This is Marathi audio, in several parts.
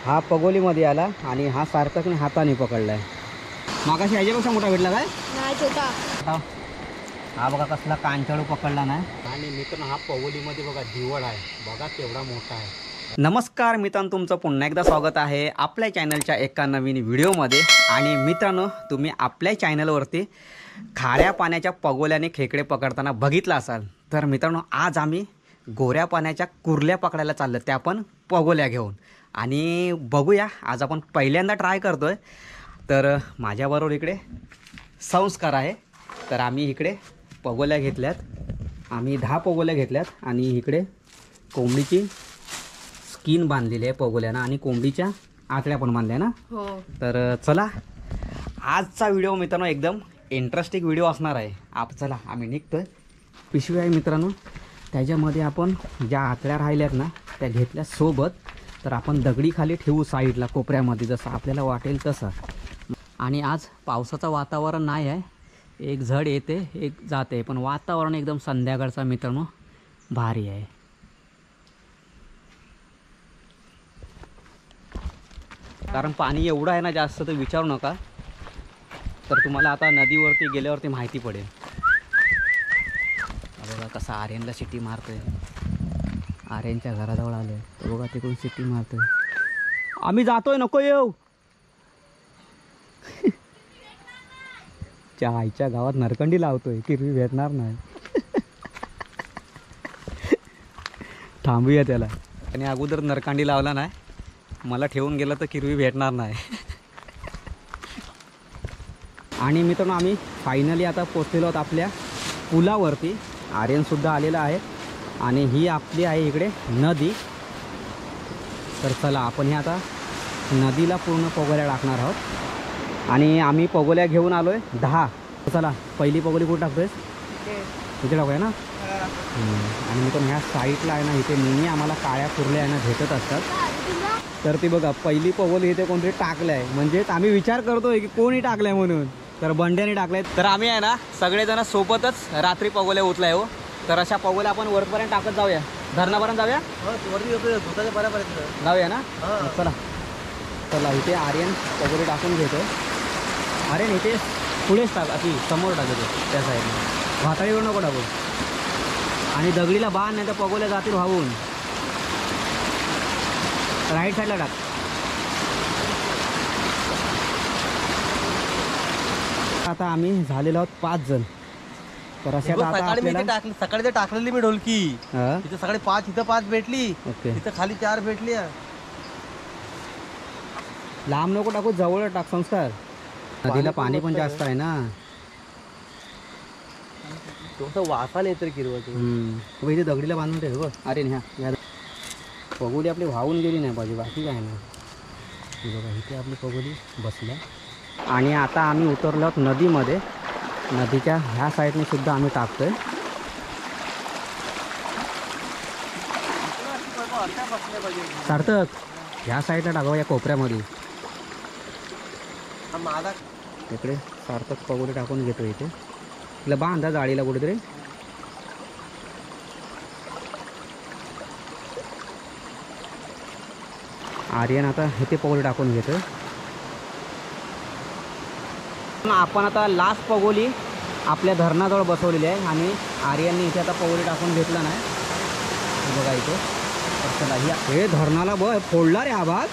हा पगोलीमध्ये आला आणि हा सार्थकने हाताने पकडलाय. मागाशी याच्यापेक्षा मोठा भेटला काय? नाही छोटा. हा बघा कसला कांचाळू पकडला नाही. आणि मित्रांनो हा पगोलीमध्ये बघा दिवड आहे, बघा केवढा मोठा आहे. नमस्कार मित्रांनो, तुमचं पुन्हा एकदा स्वागत आहे आपल्या चॅनलच्या एका नवीन व्हिडिओमध्ये. आणि मित्रांनो, तुम्ही आपल्या चॅनलवरती खाऱ्या पाण्याच्या पगोल्याने खेकडे पकडताना बघितला असाल. तर मित्रांनो, आज आम्ही गोऱ्या पाण्याच्या कुर्ल्या पकडायला चाललो, त्या पण पगोल्या घेऊन. आणि बघूया, आज आपण पहिल्यांदा ट्राय करतोय. तर माझ्याबरोबर इकडे संस्कार आहे. तर आम्ही इकडे पगोल्या घेतल्यात, आम्ही 10 पगोल्या घेतल्यात. आणि इकडे कोंबडीची स्किन बांधलेली आहे पगोल्यानं आणि कोंबडीच्या आकड्या पण बांधल्या ना. हो. तर चला, आजचा व्हिडिओ मित्रांनो एकदम इंटरेस्टिंग व्हिडिओ असणार आहे. चला आम्ही निघतोय. पिशवी आहे मित्रांनो, त्याच्यामध्ये आपण ज्या आकड्या राहिल्यात ना त्या घेतल्या सोबत. तर आपण दगडी खाली ठेवू साईडला कोपऱ्यामध्ये, जसं आपल्याला वाटेल तसं. आणि आज पावसाचं वातावरण नाही आहे, एक झड येते एक जाते, पण वातावरण एकदम संध्याकाळचा मित्रांनो भारी आहे. कारण पाणी एवढं आहे ना जास्त, तर विचारू नका. तर तुम्हाला आता नदीवरती गेल्यावरती माहिती पडेल. बघा कसा आर्यनला शिट्टी मारतोय. आर्यनच्या घराजवळ आलोय, तर बघा तिकडून शिट्टी मारतोय. आम्ही जातोय, नको येऊ. च्या आईच्या गावात नरकंडी लावतोय, किरवी भेटणार नाही. थांबूया त्याला. आणि अगोदर नरकांडी लावला नाही, मला ठेवून गेलं तर किरवी भेटणार नाही. आणि मित्रांनो, आम्ही फायनली आता पोचलेलो आहोत आपल्या पुलावरती. आर्यनसुद्धा आलेला आहे. आणि ही आपली आहे इकडे नदी. तर चला, आपण हे आता नदीला पूर्ण पगोल्या टाकणार आहोत. आणि आम्ही पगोल्या घेऊन आलो आहे 10. चला, पहिली पगोली कुठे टाकतोय? तिथे टाकूया ना. आणि मित्रांनो, ह्या साईडला आहे ना, इथे नेहमी आम्हाला काळ्या कुर्ल्या आहे ना भेटत असतात. तर ती बघा पहिली पगोली इथे कोणतरी टाकलं आहे. म्हणजेच आम्ही विचार करतोय की कोणी टाकलं आहे म्हणून. तर बंड्याने टाकलंय. तर आम्ही आहे ना सगळेजण सोबतच रात्री पगोल्या उचलाय हो. तर अशा पगोल्या आपण वरपर्यंत टाकत जाऊया, धरणापर्यंत जाऊया. जाऊया ना. चला चला, इथे आर्यन पगोली टाकून घेतो. आर्यन इथे पुढेच टाक, अशी समोर टाकतो त्या साईडला, भाताळीवर नको टाकू. आणि दगडीला बांध, नाही तर पगोल्या जातील वाहून. राईट साईडला टाक. आता आम्ही झालेलो आहोत 5 जण. तर अशा सकाळी ते टाकलेली मी ढोलकी तिथे सकाळी 5, इथं 5 भेटली. ओके, तिथं खाली 4 भेटली. लांब नको टाकू, जवळ टाक. संस्कार, नदीला पाणी पण जास्त आहे ना. थोडंसं वासाला येतं किरवत. इथे दगडीला बांधून ठेव. अरे ह्या पगोली आपली वाहून गेली नाही पाहिजे, बाकी काय ना. बघा इथे आपली पगोली बसल्या. आणि आता आम्ही उतरलो आहोत नदीमध्ये. नदीच्या ह्या साईडने सुद्धा आम्ही टाकतोय. सार्थक, ह्या साईडला टाकावं, या कोपऱ्यामध्ये. इकडे सार्थक पगोली टाकून घेतो. इथे तिला बांधा जाळीला कुठेतरी. आर्यन आता इथे पगोली टाकून घेतो. आपण आता लास्ट पगोली आपल्या धरणाजवळ बसवलेली आहे. आणि आर्यनने इथे आता पगोली टाकून घेतला नाही. बघा इथे. चला, हे धरणाला फोडला रे हा भाग.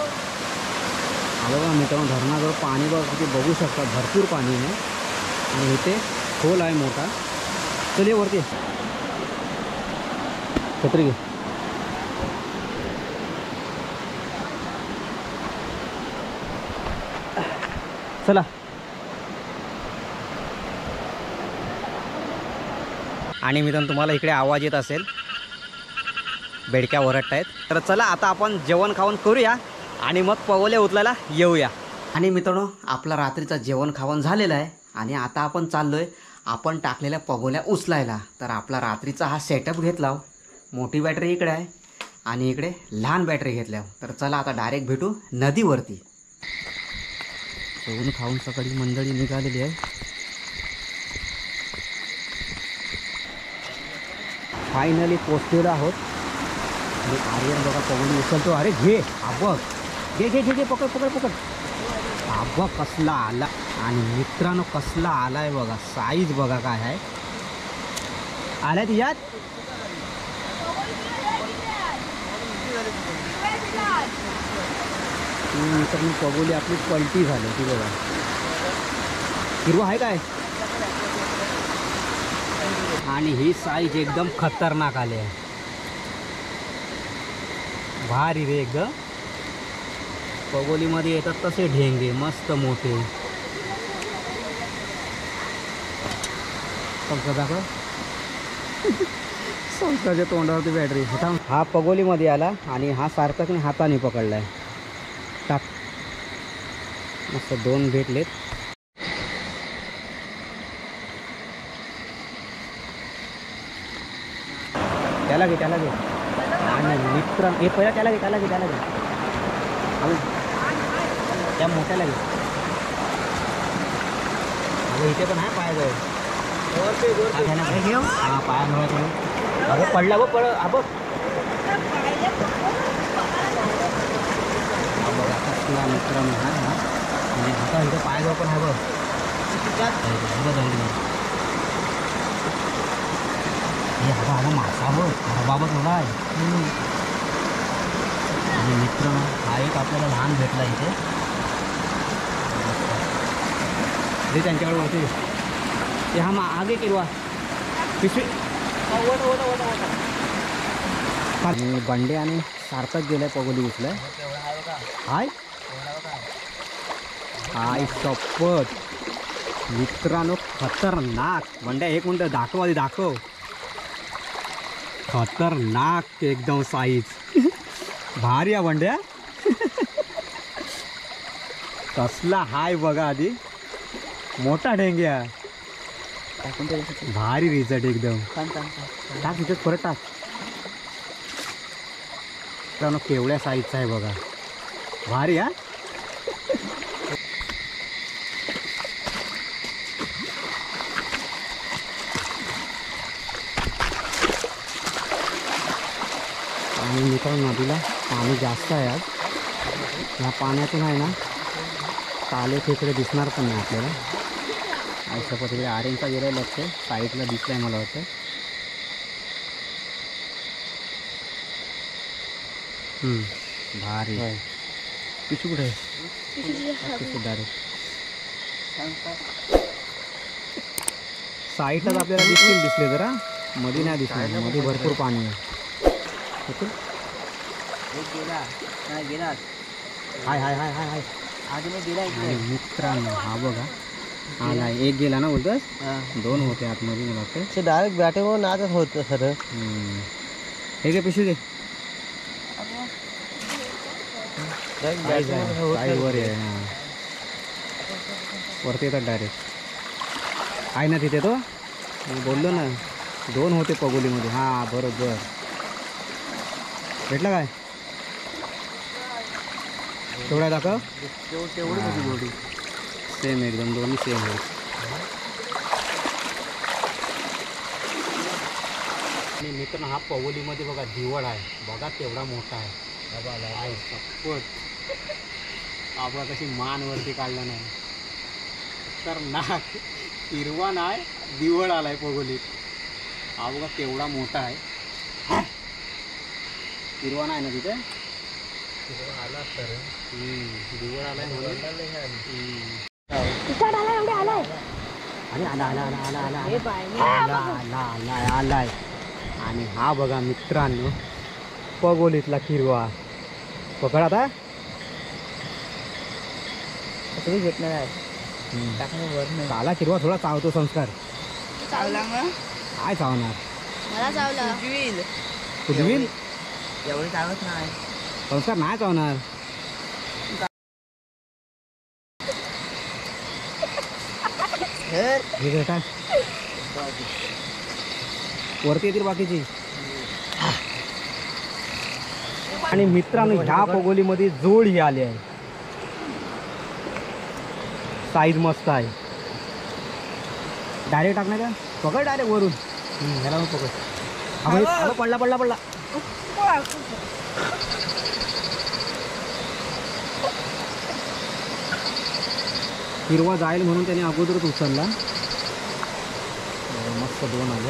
बघा मित्रांनो, धरणाजवळ पाणी बघ किती, बघू शकता भरपूर पाणी आहे. आणि इथे खोल आहे मोठा. चल वरती, छत्री घे. चला. आणि मित्रांनो, तुम्हाला इकडे आवाज येत असेल, बेडक्या ओरडत आहेत. तर चला, आता आपण जेवण खावण करूया आणि मग पगोल्या उचलायला येऊया. आणि मित्रांनो, आपला रात्रीचा जेवण खावण झालेला आहे. आणि आता आपण चाललोय आपण टाकलेल्या पगोल्या उचलायला. तर आपला रात्रीचा हा सेटअप घेतला. मोठी बॅटरी इकडे आहे आणि इकडे लहान बॅटरी घेतल्या. तर चला, आता डायरेक्ट भेटू नदीवरती. जेवण खाऊन सकाळी मंडळी निघालेली आहे. फायनली पोचलेलो आहोत. आर्यन बघा पगोली उचलतो. अरे घे, हा बघ घे घे घे घे पकड पकड पकड. बघ कसला आला. आणि मित्रांनो कसला आलाय बघा. साईज बघा काय आहे. आलाय यात. मित्रांनो पगोली आपली पलटी झाली ती बघा. हिरवा आहे काय. आणि ही साईज एकदम खतरनाक आली आहे. भारी रे एकदम. पगोलीमध्ये येतात तसे ढेंगे मस्त मोठे. दाखव संस्थाच्या तोंडावरती बॅटरी. हा पगोलीमध्ये आला आणि हा सार्थकने हाताने पकडलाय. टाक. मस्त 2 भेटलेत. त्याला घे त्याला घे. आणि मित्र हे पहिला त्याला घे त्याला घे त्याला घे. त्या मोठ्याला घे. अगं इथे पण आहे पायाजवळ. घेऊ हा पायाजवळ. अगं पडला बघ पड. बघ बघा कसला मित्रांनो हा. आणि आता इथं पायाजवळ पण आहे बघ. हे हा हा मासा बघ. बाबा थोडा आहे. आणि मित्र हा एक आपल्याला लहान भेटला इथे. हे त्यांच्याकडे वरती ते हा आगे किरवा पिशवी. आणि बंडे आणि सार्थक गेलाय पगोली उचलाय. हाय हाय शपथ मित्रांनो खतरनाक. बंड्या 1 मिनिट दाखव आधी दाखव. खतरनाक एकदम साईज. भारी आहे बंड्या. कसला हाय बघा आधी. मोठा ढेंग्या. भारी रिझल्ट एकदम. टाक तिथे परत टाक. मित्रांनो केवढ्या साईजचा आहे बघा. भारी हा. आणि मित्रांनो नदीला पाणी जास्त आहे आज. ह्या पाण्यातून आहे ना ताले खेकडे दिसणार पण नाही आपल्याला. अशा पद्धतीने आर्यनचा गेलाय लक्ष. साईडला दिसलाय मला वाटतं. भारी. पिशू कुठे आहे. साईडलाच आपल्याला दिसले जरा. मध्ये नाही दिसले. मध्ये भरपूर पाणी आहे. हाय हाय हाय हाय हाय. मित्रांनो हा बघा आला. एक गेला ना बोलतोस. 2 होते आतमध्ये मला वाटतं. डायरेक्ट बॅटिंग नाच होतं सर. हे घे पिशवी दे. वर आहे. वरती येतात डायरेक्ट. आहे ना तिथे तो. मी बोललो ना 2 होते पगोलीमध्ये. हां बरोबर. भेटला काय. तेवढा दाखव. तेवढी सेम एकदम. दोन्ही सेम आहे. आणि मित्रांनो हा पगोलीमध्ये बघा दिवड आहे. बघा केवढा मोठा आहे. आहे सपोर्ट. आपला कशी मान वरती काढला नाही. तर नाक हिरवा नाही दिवड आलाय पगोलीत. हा बघा केवढा मोठा आहे. हिरवा नाही ना तिथे. आला सर. दिवड आलाय म्हणून. अरे आला आला आला आला आला आला आला आलाय आलाय. आणि हा बघा मित्रांनो पगोलीतला किरवा. पकड आता. तुम्ही घेतला आहे. काला किरवा थोडा चावतो. संस्कार चावला मग काय चावणार. मला चावला. कुठवील एवढी चावत नाही. संस्कार नाही चावणार. वरती येतील बाकीची. आणि मित्रांनो ह्या पगोलीमध्ये जोड ही आली आहे. साईज मस्त आहे. डायरेक्ट टाकणार का. पकड डायरेक्ट वरून. ह्याला मग पकड. पडला पडला पडला. हिरवा जाईल म्हणून त्याने अगोदरच उचलला. मस्त 2 आले.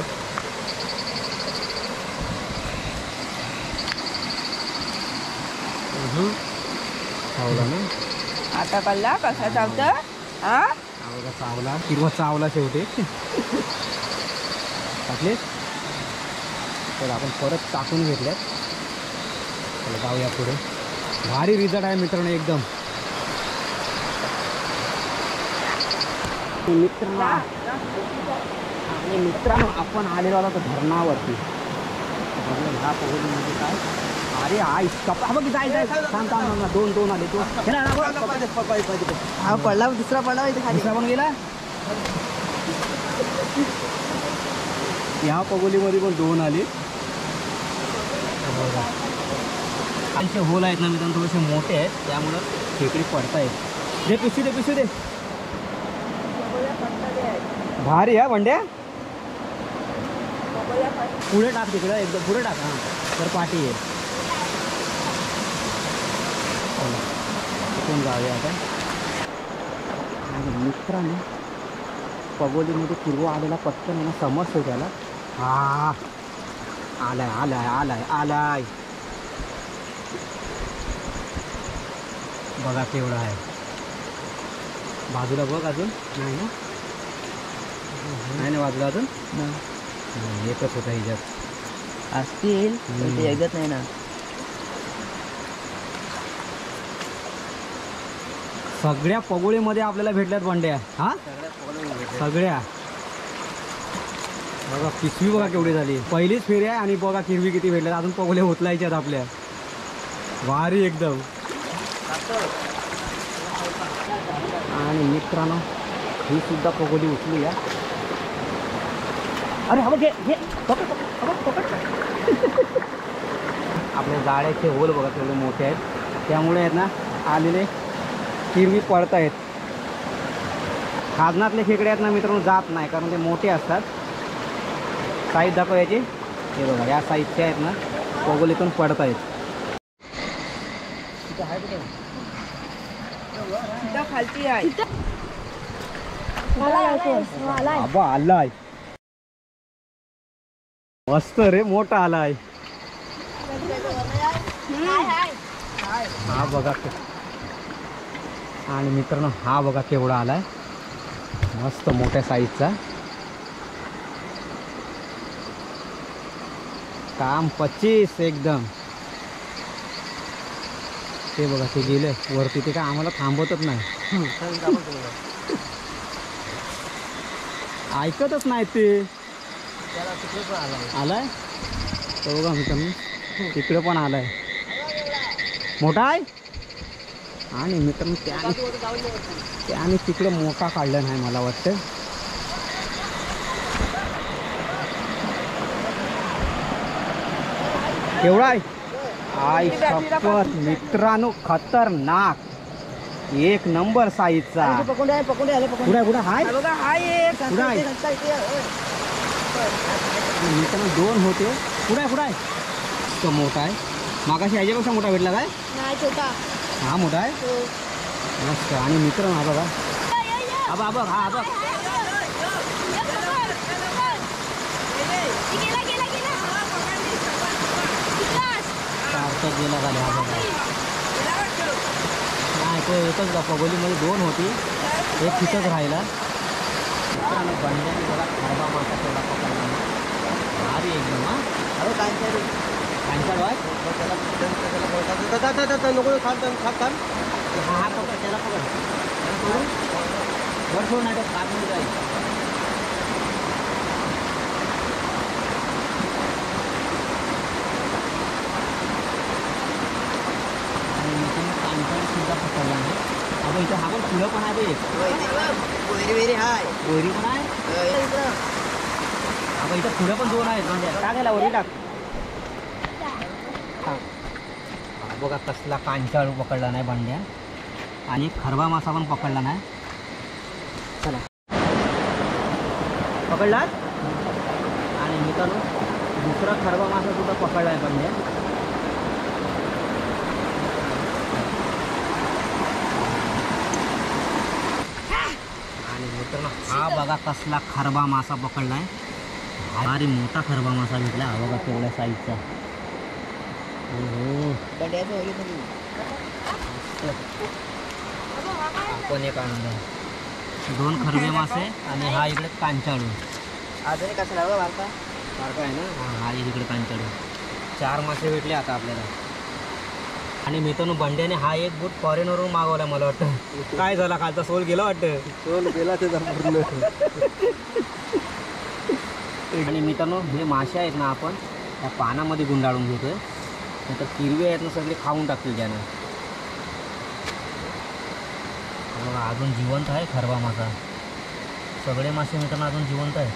चावला ना आता कळला कसा चावतं हा बघा, चावला हिरवा चावला शेवटी. टाकले तर आपण परत टाकून घेतल्यात. चला जाऊया पुढे. भारी रिझल्ट आहे मित्रांनो एकदम. मित्रांनो आपण आलेलो आलो धरणावरती. ह्या पगडीमध्ये काय अरे आई कपा बघ जाय जाय थांब थांब 2 आले. तो हा पडला दुसरा पडला इथे खाली. दुसरा पण गेला. ह्या पगोलीमध्ये पण 2 आले. आमचे होल आहेत ना मित्रांनो थोडेसे मोठे आहेत त्यामुळं खेकडी पडतायत. दे पिशवी दे. भारी हा बंड्या. पुढे टाक तिकडं एकदम पुढे टाक. हां तर पाठी आहे. तिथून जाऊया आता. आणि मित्रांनो पगोलीमध्ये किरवा आलेला पटकन आहे ना समजतो त्याला. हा आलाय बघा केवढा आहे. बाजूला बघ अजून नाही ना बाजूला अजून एकच होता ह्याच्यात असतील पण ते एकच नाही ना. सगळ्या पगोळीमध्ये आपल्याला भेटल्यात बंड्या. हा सगळ्या बघा पिशवी बघा केवढी झाली. पहिलीच फेरी आहे आणि बघा किरवी किती भेटल्यात. अजून पगोले उचलायच्यात आपल्या. भारी एकदम. आणि मित्रांनो ही सुद्धा पगोली उचलूया. अरे हा बघ हे पकड. आपल्या जाळ्याचे होल बघा तेवढे मोठे आहेत त्यामुळे आहेत ना आलेले किरवी पडत आहेत. खाजनातले खेकडे आहेत ना मित्रांनो जात नाही कारण ते मोठे असतात. साईज दाखव याची. हे बघा या साईजचे आहेत ना पगोलीतून पडत आहेत. खालती आहे बाबा आलाय मस्त रे मोठा आलाय. हा बघा आणि मित्रांनो हा बघा केवढा आलाय मस्त मोठ्या साईजचा. काम 25 एकदम. ते बघा ते गेले वरती. ते काय आम्हाला थांबवतच नाही. ऐकतच नाही ते. आलाय तो बघा मित्रांनो तिकडे पण आलाय मोठा आहे. आणि मित्रांनो त्याने तिकडे मोठा काढला नाही मला वाटतं. केवढा आहे आई शपथ मित्रांनो खतरनाक 1 नंबर साईजचा. पकडून कुठे हाय बघा हाय एक मित्रांनो 2 होते. कुठे आहे तो मोठा आहे. मागाशी ह्याच्यापेक्षा मोठा भेटला काय नाही छोटा. हा मोठा आहे मस्त. आणि मित्रांनो हा बघा हा बघ हा बघ सार्थक गेला झाले. हा बघा नाही तो एकच पगोलीमध्ये 2 होती. एक तिथंच राहिला. मित्रांनो बंड्याने बघा खरबा मासा तेवढा पकडला भारी एकदम. हा कांचाड वाय नको खात हा पकड त्याला पकड वर सोड नाही तर खात नाही जाईल. कांचाड सुद्धा पकडला आहे. अगं इथं हा पण फुलं पण आहे. गोयरी पण आहे. अगं इथं फुलं पण 2 आहेत. म्हणजे टाकायला वरी टाक. बघा कसला कांचाळू पकडला नाही बंड्या. आणि खरबा मासा पण पकडला नाही. चला पकडला. आणि मित्रांनो दुसरा खरबा मासा सुद्धा पकडला आहे बंड्या. बघा कसला खरबा मासा पकडलाय. भारी मोठा खरबा मासा भेटला. हा बघा तेवढ्या साईजचा. बंड्याचं होईल नाही. आपण एक आणलं. 2 खरबे मासे आणि हा इकडे कांचाळू. अजून कसं लावा बारका सारखा आहे ना. हा इकडे कांचाळू. 4 मासे भेटले आता आपल्याला. आणि मित्रांनो बंड्याने हा एक बोट फॉरेनवरून मागवला मला वाटतं. काय झाला कालचा सोल गेला वाटतं. सोल गेला त्याचा पूर्ण. आणि मित्रांनो हे मासे आहेत ना आपण त्या पानामध्ये गुंडाळून घेतोय. नंतर किरवे आहेत ना सगळे खाऊन टाकतील त्यानं. अजून जिवंत आहे खरबा मासा. सगळे मासे मित्रांनो अजून जिवंत आहे.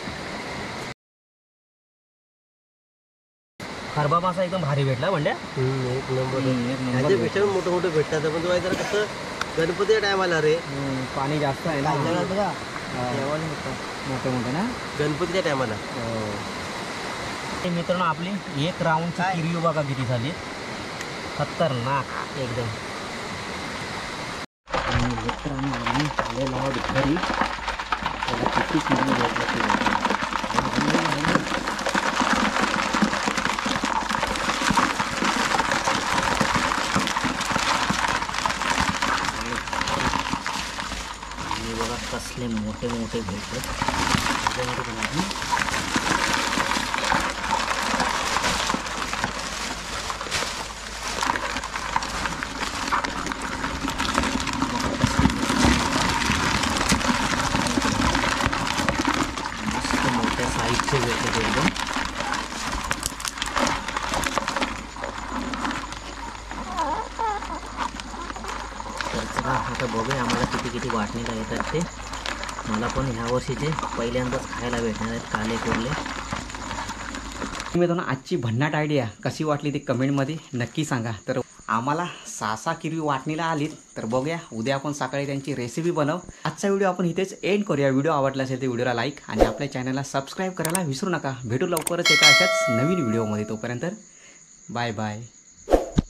खरबा मासा एकदम भारी भेटला बंड्या. एक नंबर. एक नंबर त्याच्यापेक्षा मोठं मोठं भेटतात. पण तो जरा कसं गणपती टायमाला रे पाणी जास्त आहे ना. कांचाळा बघा हा. जेवण होतं. मोठे मोठे ना. गणपतीच्या टायमाला. मित्रांनो आपली एक राऊंडची किरवी बघा किती झाली. खतरनाक एकदम. मित्रांनो आलेलो आहोत घरी. त्याला किती किरवी भेटलं. बघा कसले मोठे मोठे भेटले. मस्त मोठ्या साईजचे भेटले एकदम. तर चला आता बघूया आम्हाला किती किती वाटणीला येतात ते. मला पण ह्या वर्षीचे पहिल्यांदाच खायला भेटणार आहेत काले कोरले. मित्रांनो आजची भन्नाट आयडिया कशी वाटली ती कमेंटमध्ये नक्की सांगा. तर आम्हाला 6 किरवी वाटणीला आलीत. तर बघूया उद्या आपण सकाळी त्यांची रेसिपी बनवू. आजचा व्हिडिओ आपण इथेच एंड करूया. व्हिडिओ आवडला असेल तर व्हिडिओला लाईक आणि आपल्या चॅनलला सबस्क्राईब करायला विसरू नका. भेटू लवकरच एका अशाच नवीन व्हिडिओमध्ये. तोपर्यंत बाय बाय.